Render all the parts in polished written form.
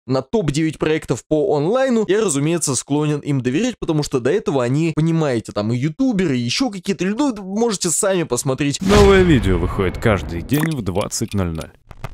на топ-9 проектов по онлайну, я, разумеется, склонен им доверять, потому что до этого они, понимаете, там и ютуберы, и еще какие-то люди, ну, можете сами посмотреть. Новое видео выходит каждый день в 20:00.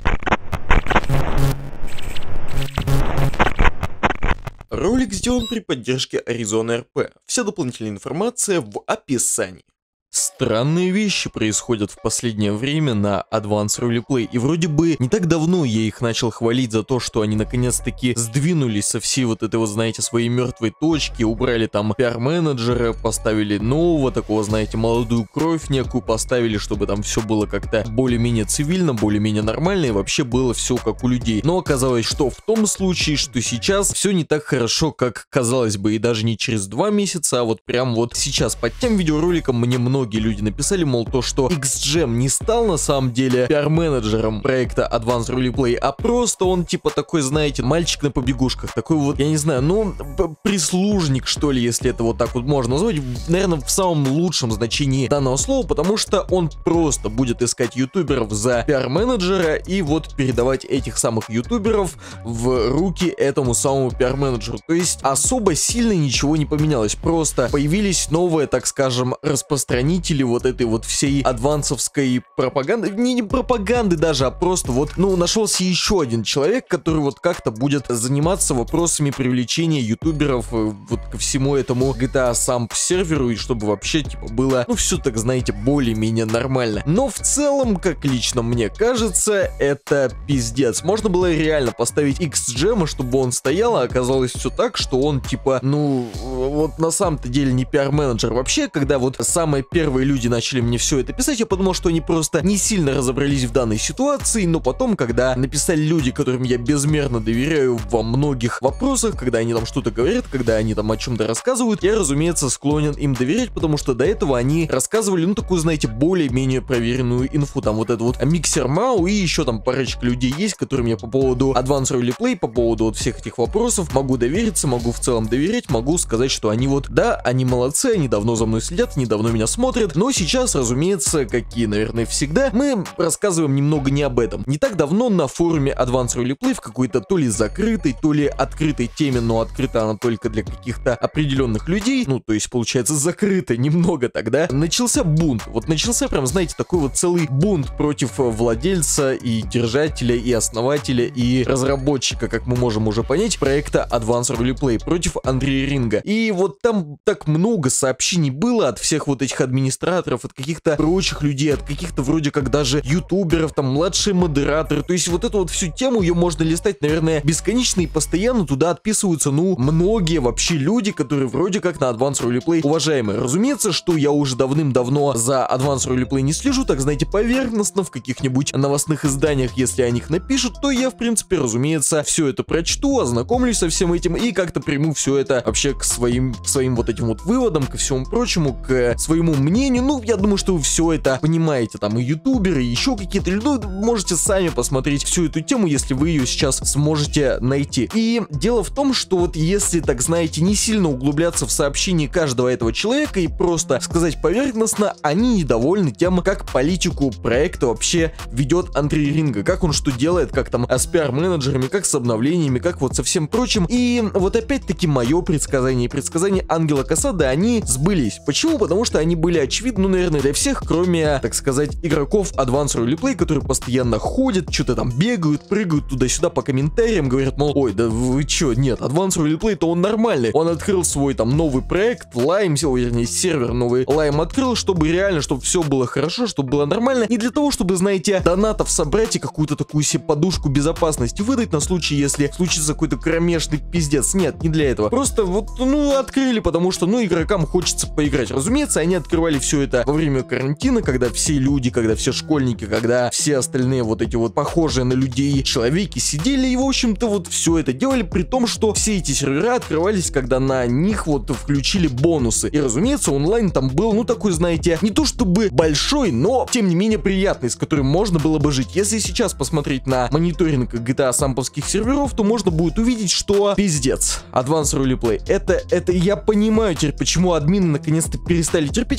Ролик сделан при поддержке Arizona RP. Вся дополнительная информация в описании. Странные вещи происходят в последнее время на Advanced Roleplay, и вроде бы не так давно я их начал хвалить за то, что они наконец-таки сдвинулись со всей вот этой, вот, знаете, своей мертвой точки, убрали там пиар-менеджера, поставили нового, такого, знаете, молодую кровь некую поставили, чтобы там все было как-то более-менее цивильно, более-менее нормально, и вообще было все как у людей. Но оказалось, что в том случае, что сейчас все не так хорошо, как казалось бы, и даже не через 2 месяца, а вот прям вот сейчас. Под тем видеороликом мне многие люди написали, мол, то, что XGEM не стал на самом деле пиар-менеджером проекта Advanced Roleplay, а просто он типа такой, знаете, мальчик на побегушках, такой вот, я не знаю, ну, прислужник, что ли, если это вот так вот можно назвать, наверное, в самом лучшем значении данного слова, потому что он просто будет искать ютуберов за пиар-менеджера и вот передавать этих самых ютуберов в руки этому самому пиар-менеджеру. То есть особо сильно ничего не поменялось, просто появились новые, так скажем, распространители вот этой вот всей адвансовской пропаганды, не пропаганды даже, а просто вот, ну, нашелся еще один человек, который вот как-то будет заниматься вопросами привлечения ютуберов вот ко всему этому GTA сам серверу, и чтобы вообще, типа, было, ну, все так, знаете, более-менее нормально. Но в целом, как лично мне кажется, это пиздец. Можно было реально поставить XGEM, чтобы он стоял, а оказалось все так, что он, типа, ну, вот на самом-то деле не пиар-менеджер. Вообще, когда вот самые первые люди начали мне все это писать, я подумал, что они просто не сильно разобрались в данной ситуации, но потом, когда написали люди, которым я безмерно доверяю во многих вопросах, когда они там что-то говорят, когда они там о чем-то рассказывают, я, разумеется, склонен им доверять, потому что до этого они рассказывали, ну, такую, знаете, более-менее проверенную инфу, там вот это вот Миксер Мау и еще там парочка людей есть, которым я по поводу Advanced Roleplay, по поводу вот всех этих вопросов могу довериться, могу в целом доверять, могу сказать, что они вот, да, они молодцы, они давно за мной следят, они давно меня смотрят, но сейчас, разумеется, как и, наверное, всегда, мы рассказываем немного не об этом. Не так давно на форуме Advanced Roleplay в какой-то то ли закрытой, то ли открытой теме, но открыта она только для каких-то определенных людей, ну, то есть, получается, закрыто немного тогда, начался бунт. Вот начался прям, знаете, такой вот целый бунт против владельца и держателя, и основателя, и разработчика, как мы можем уже понять, проекта Advanced Roleplay против Андрея Ринга. И вот там так много сообщений было от всех вот этих администраторов, от каких-то прочих людей, от каких-то вроде как даже ютуберов, там младшие модераторы. То есть вот эту вот всю тему, ее можно листать, наверное, бесконечно, и постоянно туда отписываются, ну, многие вообще люди, которые вроде как на Advanced Roleplay уважаемые. Разумеется, что я уже давным-давно за Advanced Roleplay не слежу, так, знаете, поверхностно в каких-нибудь новостных изданиях, если о них напишут, то я, в принципе, разумеется, все это прочту, ознакомлюсь со всем этим и как-то приму все это вообще к своим вот этим вот выводам, ко всему прочему, к своему мнению. Ну, я думаю, что вы все это понимаете, там и ютуберы, и еще какие-то люди, ну, можете сами посмотреть всю эту тему, если вы ее сейчас сможете найти. И дело в том, что вот если, так знаете, не сильно углубляться в сообщение каждого этого человека и просто сказать поверхностно, они недовольны тем, как политику проекта вообще ведет Андрей Ринга, как он что делает, как там с пиар-менеджерами, как с обновлениями, как вот со всем прочим. И вот опять-таки мое предсказание и предсказание Ангела Касады, они сбылись. Почему? Потому что они были очевидны, ну, наверное, для всех, кроме, так сказать, игроков Advanced Roleplay, которые постоянно ходят, что-то там бегают, прыгают туда-сюда по комментариям, говорят, мол, ой, да вы чё, нет, Advanced Roleplay-то он нормальный, он открыл свой там новый проект, Lime, вернее, сервер новый Lime открыл, чтобы реально, чтобы все было хорошо, чтобы было нормально, не для того, чтобы, знаете, донатов собрать и какую-то такую себе подушку безопасности выдать на случай, если случится какой-то кромешный пиздец, нет, не для этого, просто вот, ну, открыли, потому что, ну, игрокам хочется поиграть, разумеется, они открывали все это во время карантина, когда все люди, когда все школьники, когда все остальные вот эти вот похожие на людей человеки сидели и, в общем-то, вот все это делали, при том, что все эти сервера открывались, когда на них вот включили бонусы. И, разумеется, онлайн там был, ну, такой, знаете, не то чтобы большой, но, тем не менее, приятный, с которым можно было бы жить. Если сейчас посмотреть на мониторинг GTA самповских серверов, то можно будет увидеть, что пиздец. Advanced Roleplay. Это я понимаю теперь, почему админы наконец-то перестали терпеть.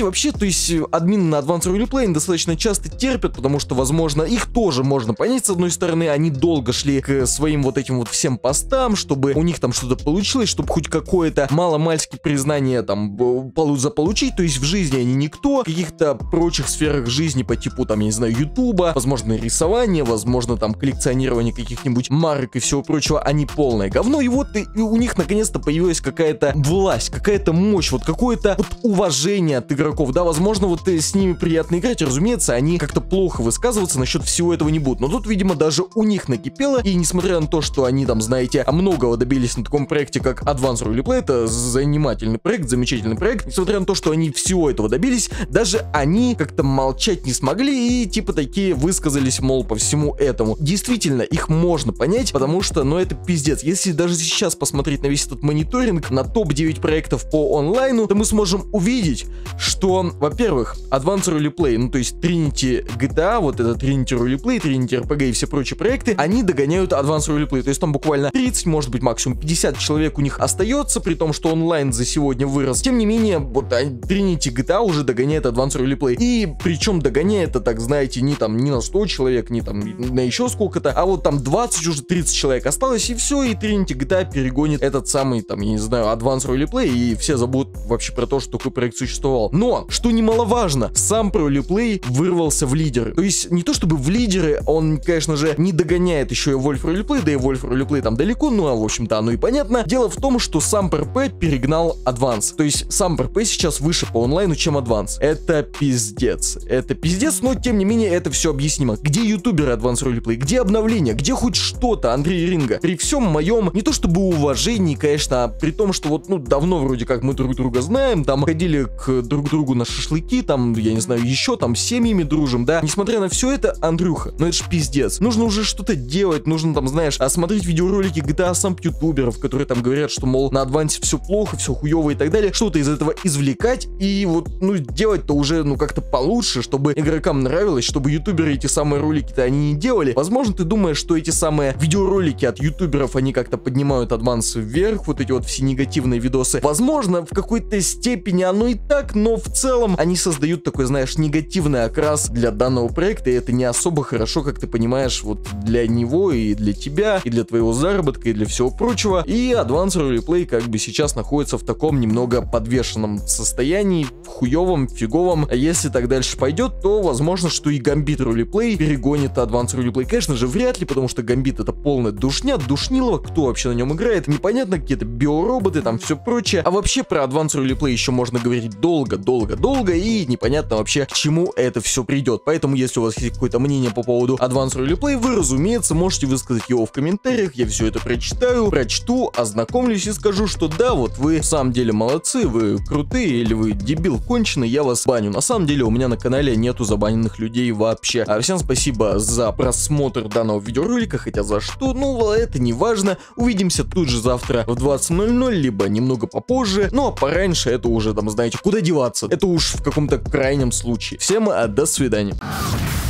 вообще, то есть админы на Advanced Roleplay достаточно часто терпят, потому что, возможно, их тоже можно понять. С одной стороны, они долго шли к своим вот этим вот всем постам, чтобы у них там что-то получилось, чтобы хоть какое-то маломальски признание там заполучить. То есть в жизни они никто, в каких-то прочих сферах жизни по типу там, я не знаю, ютуба, возможно, рисование, возможно, там коллекционирование каких-нибудь марок и всего прочего, они полное говно. И вот у них наконец-то появилась какая-то власть, какая-то мощь, вот какое-то вот уважение от игроков. Да, возможно, вот с ними приятно играть, разумеется, они как-то плохо высказываться насчет всего этого не будут. Но тут, видимо, даже у них накипело, и несмотря на то, что они там, знаете, многого добились на таком проекте, как Advanced Roleplay, это занимательный проект, замечательный проект, несмотря на то, что они всего этого добились, даже они как-то молчать не смогли и типа такие высказались, мол, по всему этому. Действительно, их можно понять, потому что, ну, это пиздец. Если даже сейчас посмотреть на весь этот мониторинг, на топ-9 проектов по онлайну, то мы сможем увидеть, что, во-первых, Advanced Roleplay, ну, то есть Trinity GTA, вот это Trinity Roleplay, Trinity RPG и все прочие проекты, они догоняют Advanced Roleplay, то есть там буквально 30, может быть, максимум 50 человек у них остается, при том, что онлайн за сегодня вырос. Тем не менее, вот Trinity GTA уже догоняет Advanced Roleplay, и причем догоняет это, так знаете, не на 100 человек, не там на еще сколько-то, а вот там 20, уже 30 человек осталось, и все, и Trinity GTA перегонит этот самый, там, я не знаю, Advanced Roleplay, и все забудут вообще про то, что такой проект существовал. Но, что немаловажно, сам Roleplay вырвался в лидеры. То есть, не то чтобы в лидеры, он, конечно же, не догоняет еще и Wolf Roleplay, да и Wolf Roleplay там далеко, ну, а в общем-то, оно и понятно. Дело в том, что сам PRP перегнал Advance. То есть, сам PRP сейчас выше по онлайну, чем Advance. Это пиздец. Это пиздец, но, тем не менее, это все объяснимо. Где ютуберы Advanced Roleplay? Где обновления? Где хоть что-то, Андрей Ринга? При всем моем, не то чтобы уважении, конечно, а при том, что вот, ну, давно вроде как мы друг друга знаем, там, ходили к друг другу на шашлыки, там, я не знаю, еще там с семьями дружим, да. Несмотря на все это, Андрюха, ну это ж пиздец. Нужно уже что-то делать, нужно там, знаешь, смотреть видеоролики GTA сам ютуберов, которые там говорят, что, мол, на Адвансе все плохо, все хуево и так далее, что-то из этого извлекать и вот, ну, делать-то уже, ну, как-то получше, чтобы игрокам нравилось, чтобы ютуберы эти самые ролики-то они не делали. Возможно, ты думаешь, что эти самые видеоролики от ютуберов, они как-то поднимают Адванс вверх, вот эти вот все негативные видосы. Возможно, в какой-то степени оно и так, но в целом они создают такой, знаешь, негативный окрас для данного проекта, и это не особо хорошо, как ты понимаешь, вот для него и для тебя, и для твоего заработка, и для всего прочего. И Advanced Roleplay как бы сейчас находится в таком немного подвешенном состоянии, хуевом, фиговом. А если так дальше пойдет, то возможно, что и Gambit Roleplay перегонит Advanced Roleplay. Конечно же, вряд ли, потому что Gambit это полная душня, душнилово, кто вообще на нем играет, непонятно, какие-то биороботы, там все прочее. А вообще про Advanced Roleplay еще можно говорить долго, и непонятно вообще, к чему это все придет. Поэтому, если у вас есть какое-то мнение по поводу Advanced Roleplay, вы, разумеется, можете высказать его в комментариях, я все это прочту, ознакомлюсь и скажу, что да, вот вы в самом деле молодцы, вы крутые, или вы дебил конченый, я вас баню. На самом деле у меня на канале нету забаненных людей вообще. А всем спасибо за просмотр данного видеоролика, хотя за что, ну это не важно. Увидимся тут же завтра в 20:00, либо немного попозже, ну а пораньше это уже там, знаете, куда деваться, это уж в каком-то крайнем случае. Всем до свидания.